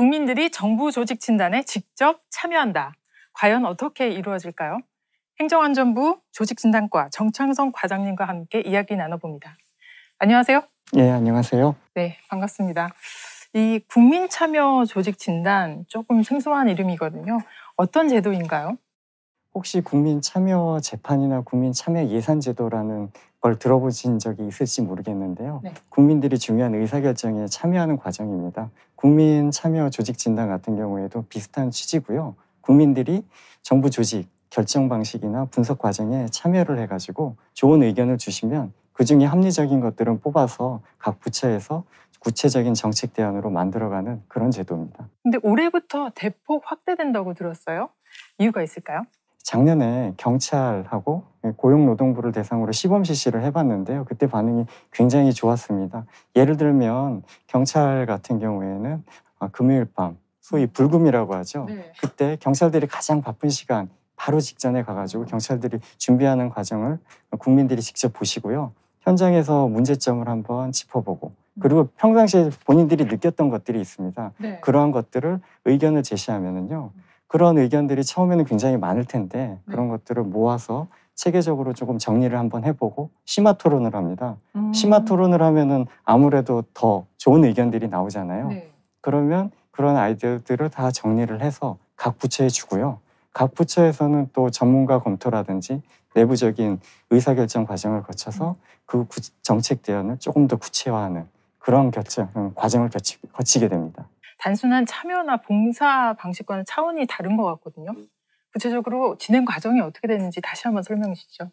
국민들이 정부 조직 진단에 직접 참여한다. 과연 어떻게 이루어질까요? 행정안전부 조직진단과 정창성 과장님과 함께 이야기 나눠봅니다. 안녕하세요. 네, 안녕하세요. 네, 반갑습니다. 이 국민참여 조직진단 조금 생소한 이름이거든요. 어떤 제도인가요? 혹시 국민참여재판이나 국민참여예산제도라는 걸 들어보신 적이 있을지 모르겠는데요. 네. 국민들이 중요한 의사결정에 참여하는 과정입니다. 국민참여 조직진단 같은 경우에도 비슷한 취지고요. 국민들이 정부 조직, 결정 방식이나 분석 과정에 참여를 해가지고 좋은 의견을 주시면 그중에 합리적인 것들은 뽑아서 각 부처에서 구체적인 정책 대안으로 만들어가는 그런 제도입니다. 근데 올해부터 대폭 확대된다고 들었어요. 이유가 있을까요? 작년에 경찰하고 고용노동부를 대상으로 시범 실시를 해봤는데요. 그때 반응이 굉장히 좋았습니다. 예를 들면 경찰 같은 경우에는 금요일 밤, 소위 불금이라고 하죠. 네. 그때 경찰들이 가장 바쁜 시간 바로 직전에 가가지고 경찰들이 준비하는 과정을 국민들이 직접 보시고요. 현장에서 문제점을 한번 짚어보고 그리고 평상시에 본인들이 느꼈던 것들이 있습니다. 네. 그러한 것들을 의견을 제시하면은요. 그런 의견들이 처음에는 굉장히 많을 텐데 그런 것들을 모아서 체계적으로 조금 정리를 한번 해보고 심화 토론을 합니다. 심화 토론을 하면은 아무래도 더 좋은 의견들이 나오잖아요. 네. 그러면 그런 아이디어들을 다 정리를 해서 각 부처에 주고요. 각 부처에서는 또 전문가 검토라든지 내부적인 의사결정 과정을 거쳐서 그 정책 대안을 조금 더 구체화하는 그런 과정을 거치게 됩니다. 단순한 참여나 봉사 방식과는 차원이 다른 것 같거든요. 구체적으로 진행 과정이 어떻게 되는지 다시 한번 설명해 주시죠.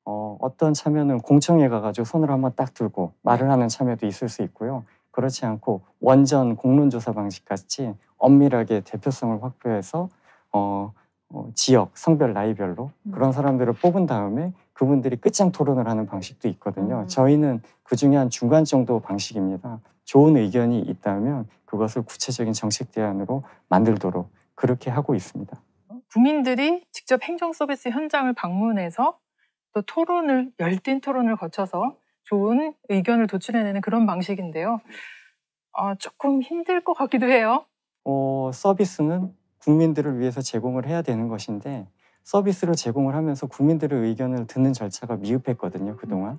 어떤 참여는 공청회 가가지고 손을 한번 딱 들고 말을 하는 참여도 있을 수 있고요. 그렇지 않고 원전 공론조사 방식 같이 엄밀하게 대표성을 확보해서 지역, 성별, 나이별로 그런 사람들을 뽑은 다음에 그분들이 끝장 토론을 하는 방식도 있거든요. 저희는 그중에 한 중간 정도 방식입니다. 좋은 의견이 있다면 그것을 구체적인 정책 대안으로 만들도록 그렇게 하고 있습니다. 국민들이 직접 행정 서비스 현장을 방문해서 또 열띤 토론을 거쳐서 좋은 의견을 도출해내는 그런 방식인데요. 조금 힘들 것 같기도 해요. 서비스는 국민들을 위해서 제공을 해야 되는 것인데 서비스를 제공을 하면서 국민들의 의견을 듣는 절차가 미흡했거든요, 그동안.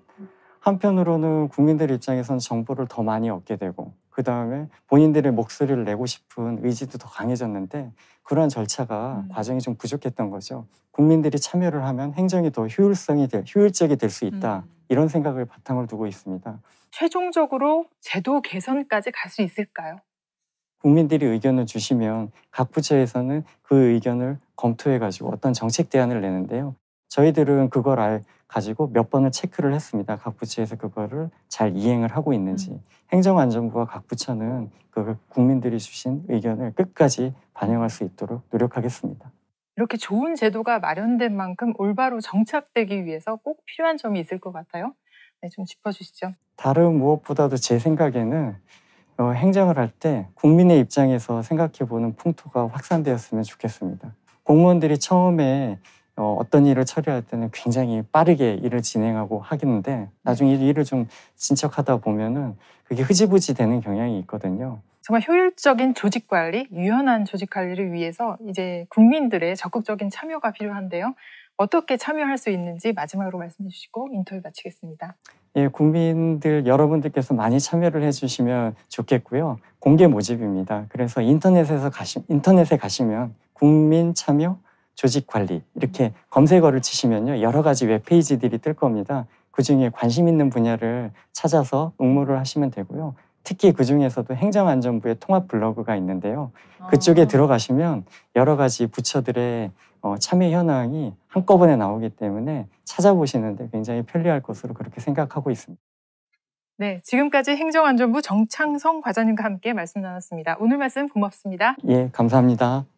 한편으로는 국민들 입장에서는 정보를 더 많이 얻게 되고 그 다음에 본인들의 목소리를 내고 싶은 의지도 더 강해졌는데 그러한 절차가 과정이 좀 부족했던 거죠. 국민들이 참여를 하면 행정이 더 효율적이 될 수 있다. 이런 생각을 바탕을 두고 있습니다. 최종적으로 제도 개선까지 갈 수 있을까요? 국민들이 의견을 주시면 각 부처에서는 그 의견을 검토해가지고 어떤 정책 대안을 내는데요. 저희들은 그걸 가지고 몇 번을 체크를 했습니다. 각 부처에서 그거를 잘 이행을 하고 있는지. 행정안전부와 각 부처는 그 국민들이 주신 의견을 끝까지 반영할 수 있도록 노력하겠습니다. 이렇게 좋은 제도가 마련된 만큼 올바로 정착되기 위해서 꼭 필요한 점이 있을 것 같아요. 네, 좀 짚어주시죠. 다른 무엇보다도 제 생각에는 행정을 할 때 국민의 입장에서 생각해보는 풍토가 확산되었으면 좋겠습니다. 공무원들이 처음에 어떤 일을 처리할 때는 굉장히 빠르게 일을 진행하고 하겠는데 나중에 일을 좀 진척하다 보면은 그게 흐지부지 되는 경향이 있거든요. 정말 효율적인 조직 관리, 유연한 조직 관리를 위해서 이제 국민들의 적극적인 참여가 필요한데요. 어떻게 참여할 수 있는지 마지막으로 말씀해 주시고 인터뷰 마치겠습니다. 예, 국민들 여러분들께서 많이 참여를 해주시면 좋겠고요. 공개 모집입니다. 그래서 인터넷에 가시면 국민 참여 조직 관리 이렇게 검색어를 치시면요 여러 가지 웹페이지들이 뜰 겁니다. 그중에 관심 있는 분야를 찾아서 응모를 하시면 되고요. 특히 그중에서도 행정안전부의 통합 블로그가 있는데요. 그쪽에 들어가시면 여러 가지 부처들의 참여 현황이 한꺼번에 나오기 때문에 찾아보시는데 굉장히 편리할 것으로 그렇게 생각하고 있습니다. 네, 지금까지 행정안전부 정창성 과장님과 함께 말씀 나눴습니다. 오늘 말씀 고맙습니다. 예, 감사합니다.